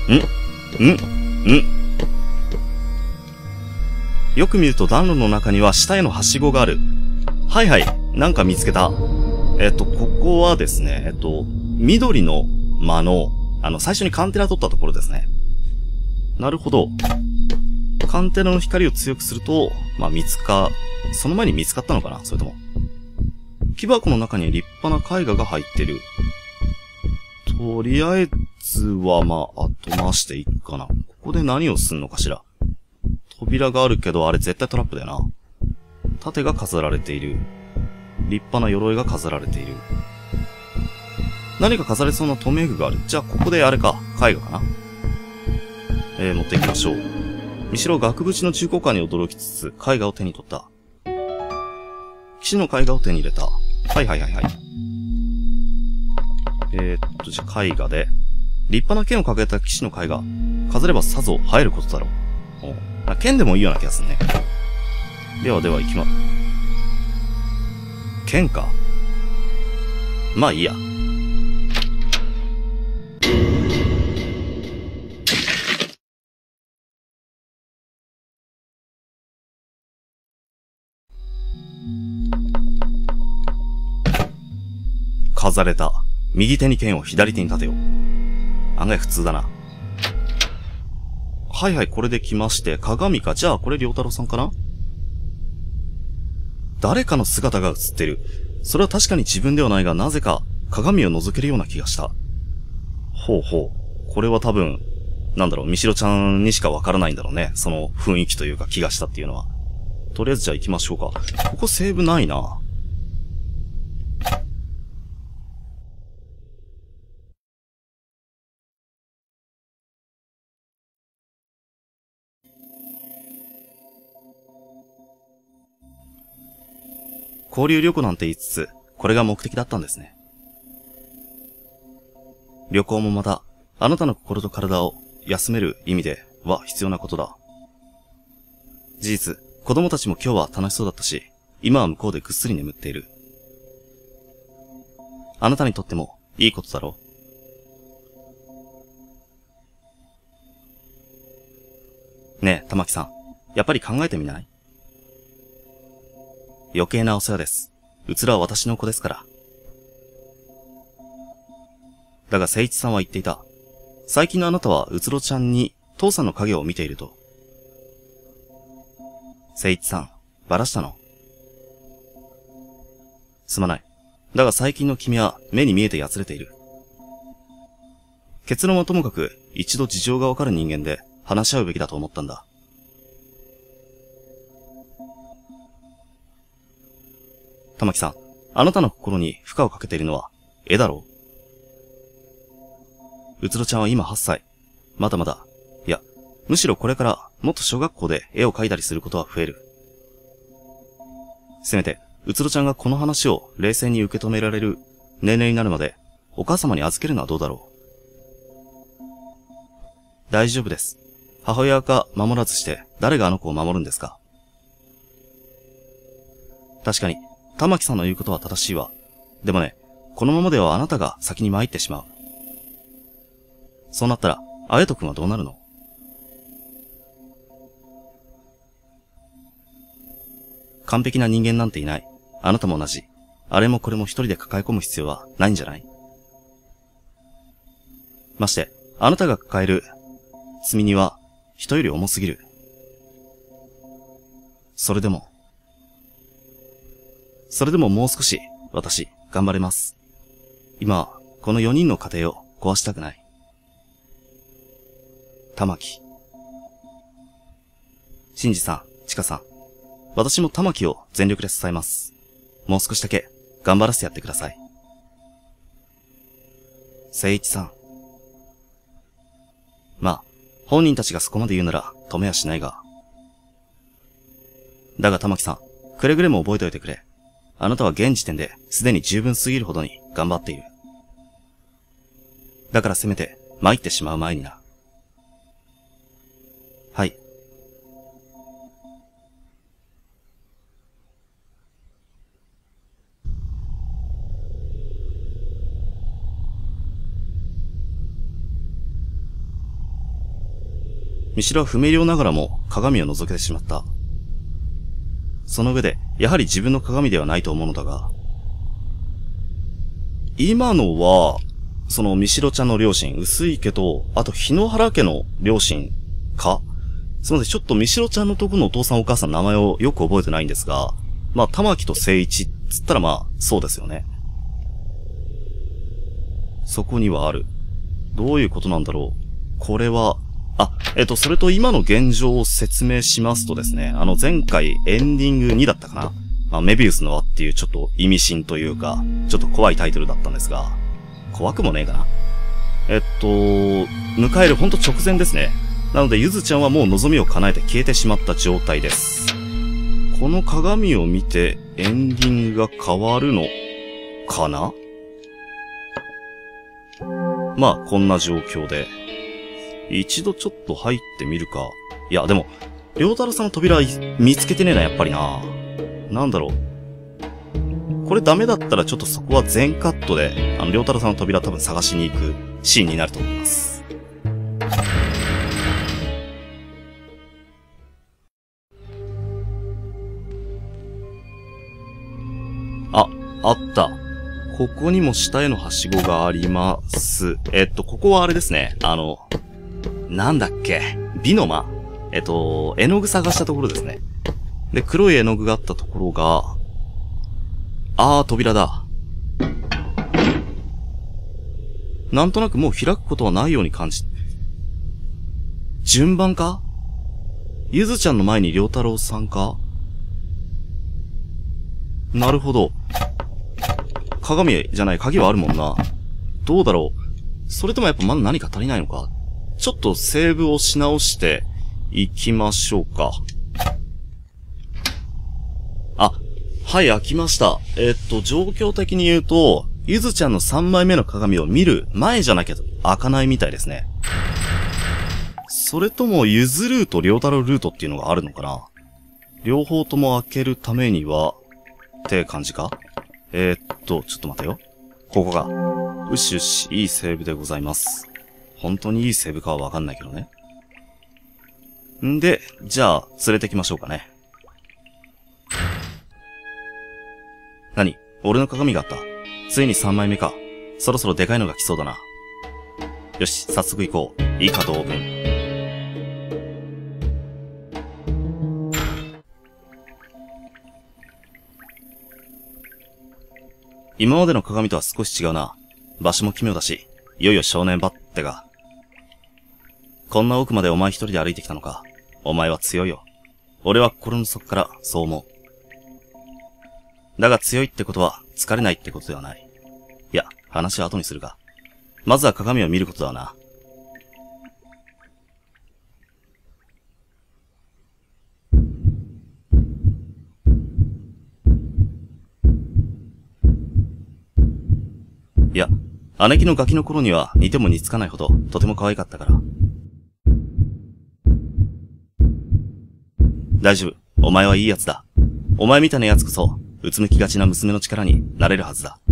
よく見ると暖炉の中には下へのはしごがある。はいはい、なんか見つけた。ここはですね、緑の間の、最初にカンテナ取ったところですね。なるほど。カンテナの光を強くすると、まあ、その前に見つかったのかな？それとも。木箱の中に立派な絵画が入ってる。とりあえずは、まあ、後回していいかな。ここで何をすんのかしら。扉があるけど、あれ絶対トラップだよな。盾が飾られている。立派な鎧が飾られている。何か飾れそうな留め具がある。じゃあ、ここであれか。絵画かな。持っていきましょう。みしろ額縁の重厚感に驚きつつ、絵画を手に取った。騎士の絵画を手に入れた。はいはいはいはい。じゃあ絵画で、立派な剣を掲げた騎士の絵画。飾ればさぞ映えることだろう。剣でもいいような気がするね。では行きま、剣か。まあいいや。飾れた。右手に剣を左手に立てよう。案外普通だな。はいはい、これで来まして、鏡か。じゃあ、これ良太郎さんかな？誰かの姿が映ってる。それは確かに自分ではないが、なぜか鏡を覗けるような気がした。ほうほう。これは多分、みしろちゃんにしかわからないんだろうね。その雰囲気というか気がしたっていうのは。とりあえずじゃあ行きましょうか。ここセーブないな。交流旅行なんて言いつつ、これが目的だったんですね。旅行もまた、あなたの心と体を休める意味では必要なことだ。事実、子供たちも今日は楽しそうだったし、今は向こうでぐっすり眠っている。あなたにとってもいいことだろう。ねえ、玉木さん、やっぱり考えてみない？余計なお世話です。うつらは私の子ですから。だが、誠一さんは言っていた。最近のあなたはうつろちゃんに父さんの影を見ていると。誠一さん、バラしたの？すまない。だが最近の君は目に見えてやつれている。結論はともかく一度事情がわかる人間で話し合うべきだと思ったんだ。玉木さん、あなたの心に負荷をかけているのは絵だろう？うつろちゃんは今8歳。まだまだ。いや、むしろこれからもっと小学校で絵を描いたりすることは増える。せめて、うつろちゃんがこの話を冷静に受け止められる年齢になるまでお母様に預けるのはどうだろう？大丈夫です。母親が守らずして誰があの子を守るんですか？確かに、玉木さんの言うことは正しいわ。でもね、このままではあなたが先に参ってしまう。そうなったら、綾人くんはどうなるの？完璧な人間なんていない。あなたも同じ。あれもこれも一人で抱え込む必要はないんじゃない？まして、あなたが抱える罪には人より重すぎる。それでももう少し、私、頑張れます。今、この4人の家庭を壊したくない。玉木。真治さん、千佳さん。私も玉木を全力で支えます。もう少しだけ、頑張らせてやってください。誠一さん。まあ、本人たちがそこまで言うなら、止めはしないが。だが玉木さん、くれぐれも覚えておいてくれ。あなたは現時点ですでに十分すぎるほどに頑張っている。だからせめて参ってしまう前にな。はい。 ミシロは不明瞭ながらも鏡を覗けてしまった。その上で、やはり自分の鏡ではないと思うのだが、今のは、そのミシロちゃんの両親、薄い家と、あと日野原家の両親か？すみません、ちょっとミシロちゃんのとこのお父さんお母さんの名前をよく覚えてないんですが、まあ、玉木と誠一っつったらまあ、そうですよね。そこにはある。どういうことなんだろう。これは、それと今の現状を説明しますとですね、前回エンディング2だったかな？まあ、メビウスの輪っていうちょっと意味深というか、ちょっと怖いタイトルだったんですが、怖くもねえかな。迎えるほんと直前ですね。なので、ゆずちゃんはもう望みを叶えて消えてしまった状態です。この鏡を見てエンディングが変わるのかな？まあ、こんな状況で。一度ちょっと入ってみるか。いや、でも、りょうたろさんの扉見つけてねえな、やっぱりな。なんだろう。これダメだったらちょっとそこは全カットで、りょうたろさんの扉多分探しに行くシーンになると思います。あった。ここにも下へのはしごがあります。ここはあれですね。なんだっけ。美の間。絵の具探したところですね。で、黒い絵の具があったところが、扉だ。なんとなくもう開くことはないように感じ、順番か？ゆずちゃんの前にりょうたろうさんか？なるほど。鏡じゃない、鍵はあるもんな。どうだろう。それともやっぱまだ何か足りないのか。ちょっとセーブをし直していきましょうか。はい、開きました。状況的に言うと、ゆずちゃんの3枚目の鏡を見る前じゃなきゃ開かないみたいですね。それともゆずルート、りょうたろうルートっていうのがあるのかな？両方とも開けるためには、って感じか？ちょっと待てよ。ここが。よしよし、いいセーブでございます。本当にいいセーブかはわかんないけどね。んで、じゃあ、連れてきましょうかね。何？俺の鏡があった。ついに3枚目か。そろそろでかいのが来そうだな。よし、早速行こう。以下同文。今までの鏡とは少し違うな。場所も奇妙だし、いよいよ正念場ってが。こんな奥までお前一人で歩いてきたのか。お前は強いよ。俺は心の底からそう思う。だが強いってことは疲れないってことではない。いや、話は後にするが。まずは鏡を見ることだな。いや、姉貴のガキの頃には似ても似つかないほどとても可愛かったから。大丈夫。お前はいいやつだ。お前みたいなやつこそ、うつむきがちな娘の力になれるはずだ。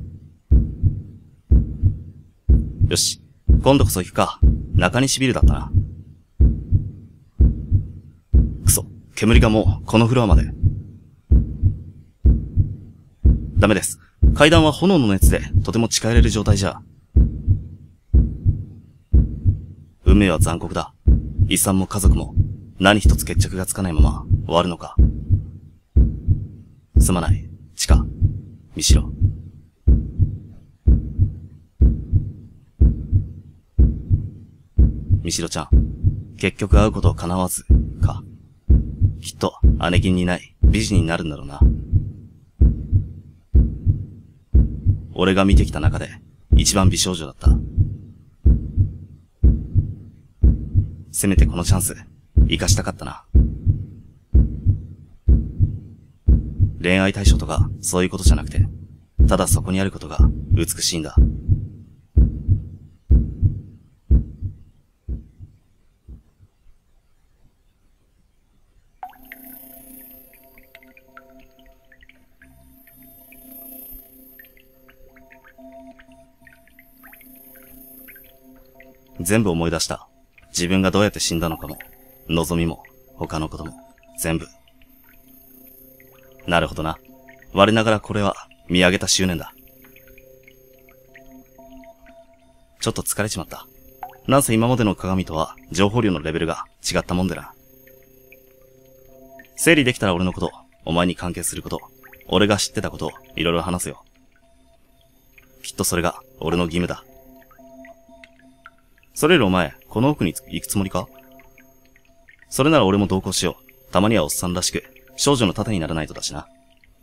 よし。今度こそ行くか。中西ビルだったな。くそ。煙がもう、このフロアまで。ダメです。階段は炎の熱でとても近寄れる状態じゃ。運命は残酷だ。遺産も家族も何一つ決着がつかないまま終わるのか。すまない。チカ、ミシロ。ミシロちゃん、結局会うことを叶わず、か。きっと姉貴にない美人になるんだろうな。俺が見てきた中で一番美少女だった。せめてこのチャンス、生かしたかったな。恋愛対象とかそういうことじゃなくて、ただそこにあることが美しいんだ。全部思い出した。 自分がどうやって死んだのかも、望みも、他のことも、全部。なるほどな。我ながらこれは、見上げた執念だ。ちょっと疲れちまった。なんせ今までの鏡とは、情報量のレベルが違ったもんでな。整理できたら俺のこと、お前に関係すること、俺が知ってたことをいろいろ話すよ。きっとそれが俺の義務だ。それよりお前、この奥に行くつもりか？それなら俺も同行しよう。たまにはおっさんらしく、少女の盾にならないとだしな。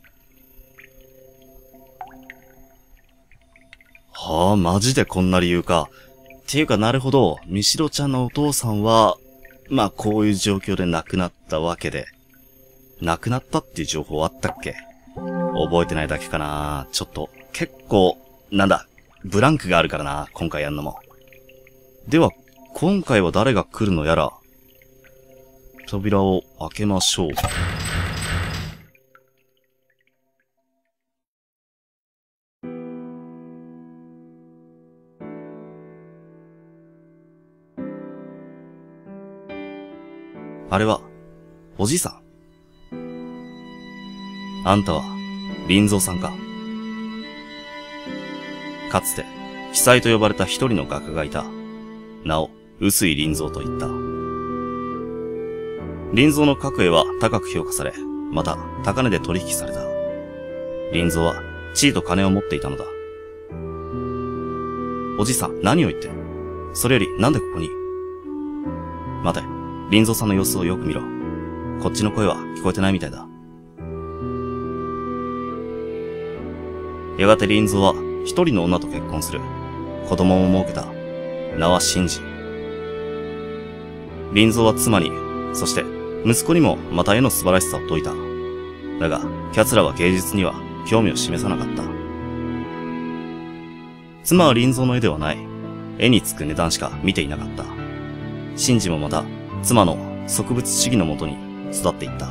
はあ、マジでこんな理由か。っていうかなるほど、みしろちゃんのお父さんは、まあこういう状況で亡くなったわけで。亡くなったっていう情報あったっけ？覚えてないだけかな。ちょっと、結構、なんだ、ブランクがあるからな、今回やんのも。では、今回は誰が来るのやら。扉を開けましょう。あれは、おじいさん。あんたは、林蔵さんか。かつて、鬼才と呼ばれた一人の画家がいた。名を、臼井林蔵と言った。林蔵の描絵は高く評価され、また、高値で取引された。林蔵は、地位と金を持っていたのだ。おじいさん、何を言って？それより、なんでここに？待て、林蔵さんの様子をよく見ろ。こっちの声は聞こえてないみたいだ。やがて林蔵は一人の女と結婚する。子供も設けた。名は真治。林蔵は妻に、そして息子にもまた絵の素晴らしさを説いた。だが、奴らは芸術には興味を示さなかった。妻は林蔵の絵ではない。絵につく値段しか見ていなかった。真治もまた、妻の植物主義のもとに育っていった。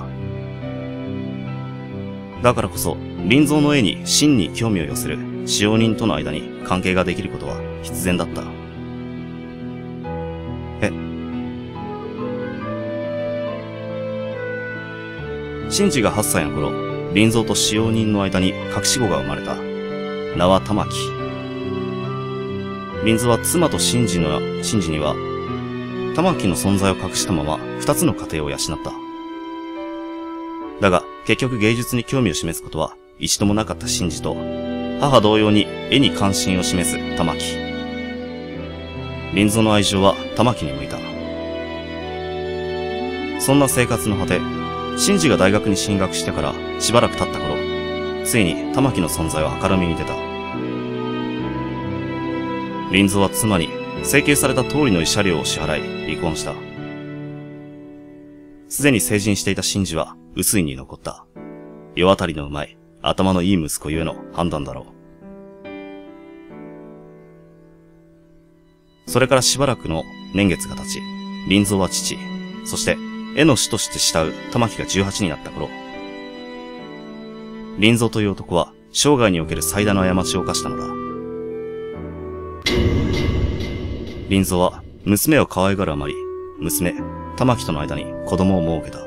だからこそ、林蔵の絵に真に興味を寄せる使用人との間に関係ができることは必然だった。真治が8歳の頃、林蔵と使用人の間に隠し子が生まれた。名は玉木。林蔵は妻と真治には、玉木の存在を隠したまま二つの家庭を養った。だが、結局芸術に興味を示すことは一度もなかった真治と、母同様に絵に関心を示す玉木。林蔵の愛情は玉木に向いた。そんな生活の果て、真治が大学に進学してからしばらく経った頃、ついに玉木の存在は明るみに出た。林蔵は妻に請求された通りの慰謝料を支払い、離婚した。すでに成人していた真治は臼井に残った。世渡りのうまい、頭のいい息子ゆえの判断だろう。それからしばらくの年月が経ち、林蔵は父、そして絵の師として慕う玉木が18になった頃、林蔵という男は生涯における最大の過ちを犯したのだ。林蔵は娘を可愛がるあまり、娘、玉木との間に子供を設けた。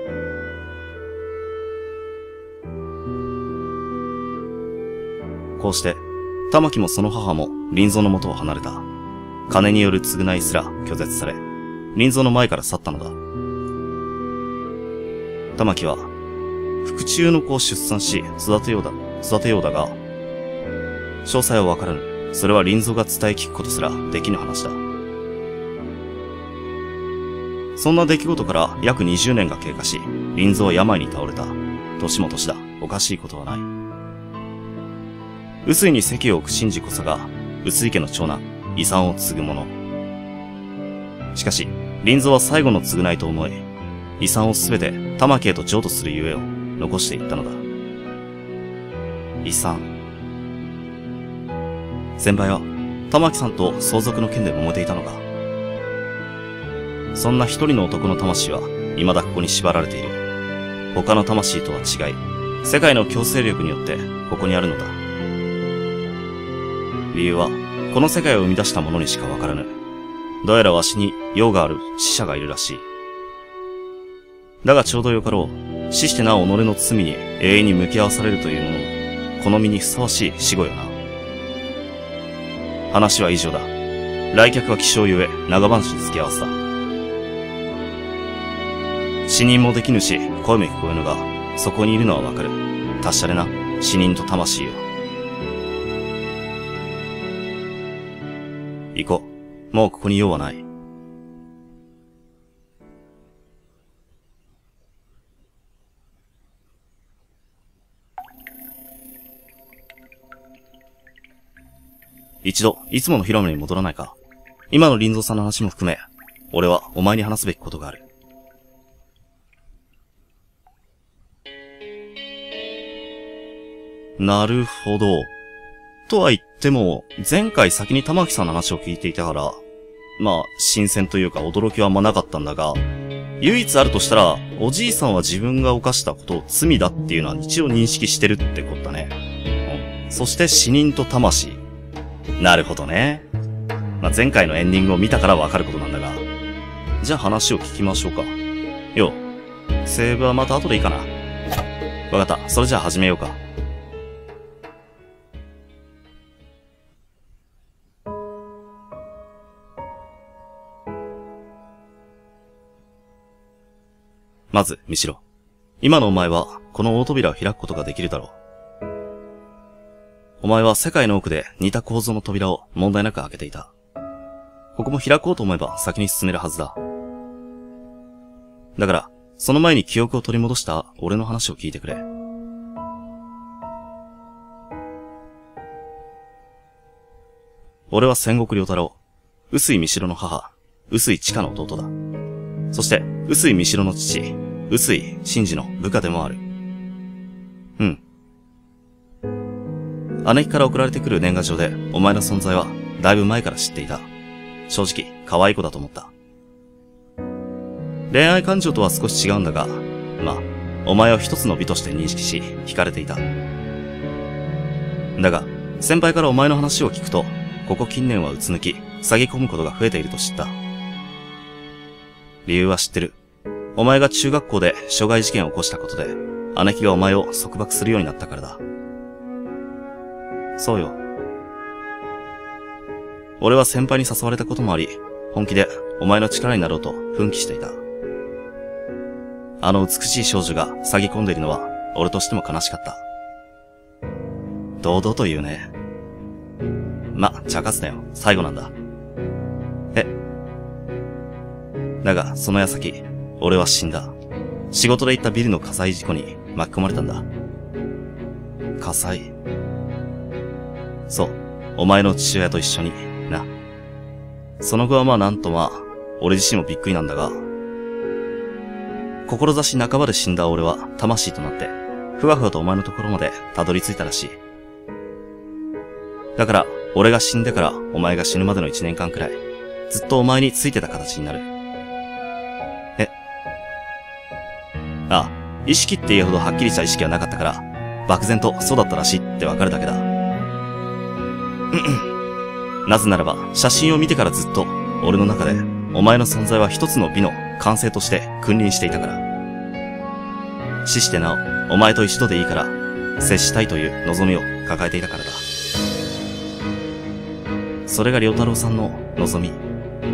こうして、玉木もその母も林蔵の元を離れた。金による償いすら拒絶され、林蔵の前から去ったのだ。玉木は、腹中の子を出産し育てようだが、詳細はわからぬ。それは林蔵が伝え聞くことすらできぬ話だ。そんな出来事から約20年が経過し、林蔵は病に倒れた。年も年だ。おかしいことはない。臼井に籍を置く真治こそが、臼井家の長男、遺産を継ぐ者。しかし、林蔵は最後の償いと思い、遺産をすべて玉木へと譲渡するゆえを残していったのだ。遺産。先輩は、玉木さんと相続の件で揉めていたのか。そんな一人の男の魂は、未だここに縛られている。他の魂とは違い、世界の強制力によって、ここにあるのだ。理由は、この世界を生み出した者にしかわからぬ。 どうやらわしに用がある死者がいるらしい。だがちょうどよかろう。死してなお己の罪に永遠に向き合わされるというものの、この身にふさわしい死後よな。話は以上だ。来客は希少ゆえ、長話に付き合わせた。死人もできぬし、声も聞こえぬが、そこにいるのはわかる。達者でな、死人と魂よ。行こう。もうここに用はない。一度、いつもの広間に戻らないか。今の林蔵さんの話も含め、俺はお前に話すべきことがある。なるほど。とは言っても、前回先に玉木さんの話を聞いていたから、まあ、新鮮というか驚きはあんまなかったんだが、唯一あるとしたら、おじいさんは自分が犯したことを罪だっていうのは一応認識してるってことだね。そして死人と魂。なるほどね。まあ、前回のエンディングを見たからわかることなんだが。じゃあ話を聞きましょうか。よう、セーブはまた後でいいかな。わかった。それじゃあ始めようか。まず、見しろ。今のお前は、この大扉を開くことができるだろう。お前は世界の奥で似た構造の扉を問題なく開けていた。ここも開こうと思えば先に進めるはずだ。だから、その前に記憶を取り戻した俺の話を聞いてくれ。俺は戦国良太郎、臼井三代の母、臼井千佳の弟だ。そして、臼井三代の父、臼井真治の部下でもある。うん。姉貴から送られてくる年賀状で、お前の存在は、だいぶ前から知っていた。正直、可愛い子だと思った。恋愛感情とは少し違うんだが、まあ、お前を一つの美として認識し、惹かれていた。だが、先輩からお前の話を聞くと、ここ近年はうつ抜き、詐欺込むことが増えていると知った。理由は知ってる。お前が中学校で傷害事件を起こしたことで、姉貴がお前を束縛するようになったからだ。そうよ。俺は先輩に誘われたこともあり、本気でお前の力になろうと奮起していた。あの美しい少女が詐欺込んでいるのは、俺としても悲しかった。堂々と言うね。ま、茶化すなよ。最後なんだ。だが、その矢先、俺は死んだ。仕事で行ったビルの火災事故に巻き込まれたんだ。火災。そう。お前の父親と一緒に、な。その後は俺自身もびっくりなんだが、志半ばで死んだ俺は魂となって、ふわふわとお前のところまでたどり着いたらしい。だから、俺が死んでからお前が死ぬまでの1年間くらい、ずっとお前についてた形になる。ああ、意識っていうほどはっきりした意識はなかったから、漠然とそうだったらしいってわかるだけだ。なぜならば、写真を見てからずっと、俺の中で、お前の存在は一つの美の完成として君臨していたから。死してなお、お前と一度でいいから、接したいという望みを抱えていたからだ。それが良太郎さんの望み。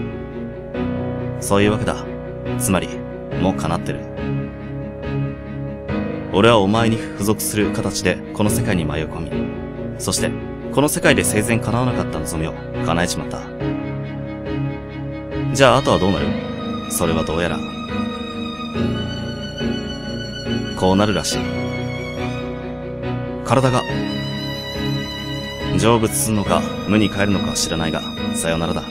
そういうわけだ。つまり、もう叶ってる。俺はお前に付属する形でこの世界に迷い込み、そしてこの世界で生前叶わなかった望みを叶えちまった。じゃああとはどうなる？それはどうやらこうなるらしい。体が成仏するのか無に帰るのかは知らないが、さよならだ。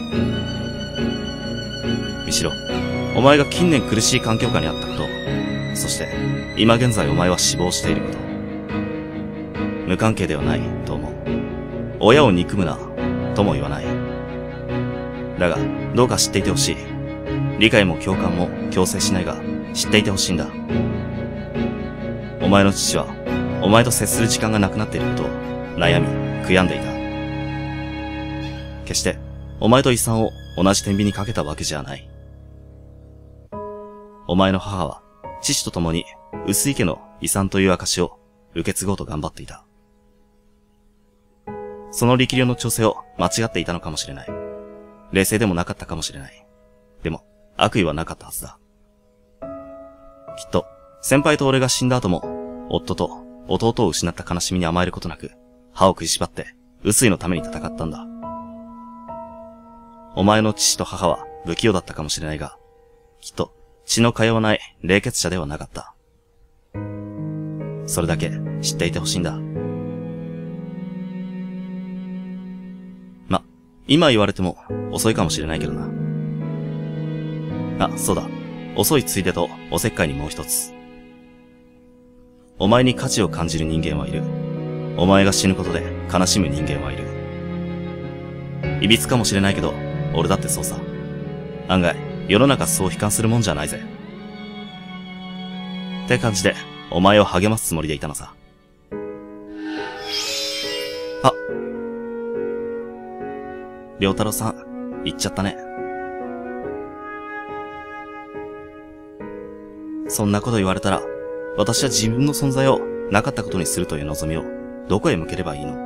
見しろ、お前が近年苦しい環境下にあったこと、そして今現在お前は死亡していること、無関係ではないと思う。親を憎むなとも言わない。だがどうか知っていてほしい。理解も共感も強制しないが、知っていてほしいんだ。お前の父はお前と接する時間がなくなっていることを悩み悔やんでいた。決してお前と遺産を同じ天秤にかけたわけじゃない。お前の母は、父と共に、薄井家の遺産という証を受け継ごうと頑張っていた。その力量の調整を間違っていたのかもしれない。冷静でもなかったかもしれない。でも、悪意はなかったはずだ。きっと、先輩と俺が死んだ後も、夫と弟を失った悲しみに甘えることなく、歯を食いしばって、薄井のために戦ったんだ。お前の父と母は不器用だったかもしれないが、きっと血の通わない冷血者ではなかった。それだけ知っていてほしいんだ。ま、今言われても遅いかもしれないけどな。あ、そうだ。遅いついでとおせっかいにもう一つ。お前に価値を感じる人間はいる。お前が死ぬことで悲しむ人間はいる。いびつかもしれないけど、俺だってそうさ。案外、世の中そう悲観するもんじゃないぜ。って感じで、お前を励ますつもりでいたのさ。あ。良太郎さん、言っちゃったね。そんなこと言われたら、私は自分の存在をなかったことにするという望みを、どこへ向ければいいの？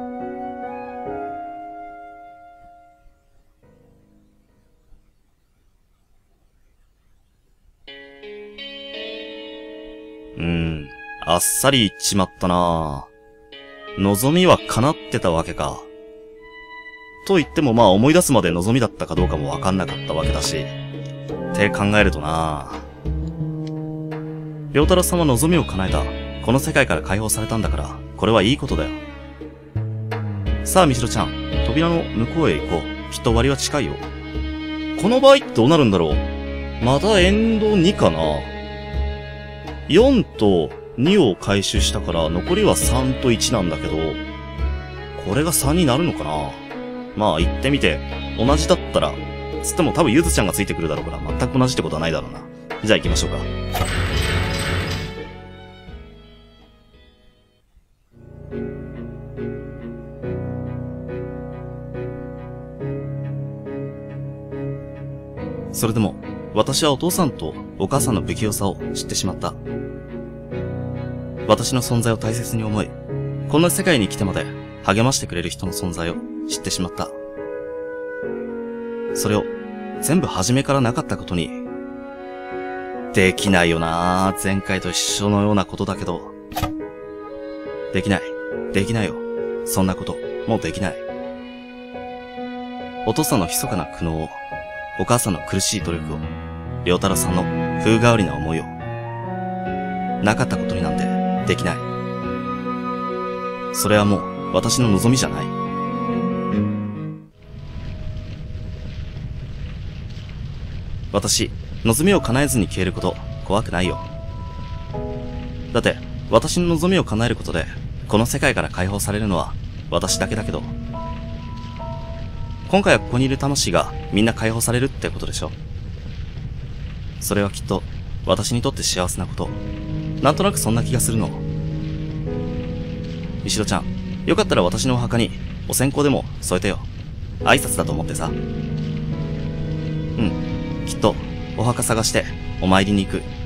あっさり言っちまったなぁ。望みは叶ってたわけか。と言ってもまあ思い出すまで望みだったかどうかもわかんなかったわけだし。って考えるとなぁ。良太郎さんは望みを叶えた。この世界から解放されたんだから、これはいいことだよ。さあ、みしろちゃん、扉の向こうへ行こう。きっと終わりは近いよ。この場合どうなるんだろう。またエンド2かな。4と2を回収したから残りは3と1なんだけど、これが3になるのかな。まあ行ってみて、同じだったら、つっても多分ゆずちゃんがついてくるだろうから全く同じってことはないだろうな。じゃあ行きましょうか。それでも、私はお父さんとお母さんの不器用さを知ってしまった。私の存在を大切に思い、こんな世界に来てまで励ましてくれる人の存在を知ってしまった。それを全部初めからなかったことに、できないよなぁ。前回と一緒のようなことだけど。できない。できないよ。そんなこと、もうできない。お父さんの密かな苦悩を、お母さんの苦しい努力を、良太郎さんの風変わりな思いを、なかったことになんてできない。それはもう私の望みじゃない。私、望みを叶えずに消えること怖くないよ。だって私の望みを叶えることでこの世界から解放されるのは私だけだけど、今回はここにいる魂がみんな解放されるってことでしょ。それはきっと私にとって幸せなこと。なんとなくそんな気がするの。みしろちゃん、よかったら私のお墓にお線香でも添えてよ。挨拶だと思ってさ。きっとお墓探してお参りに行く。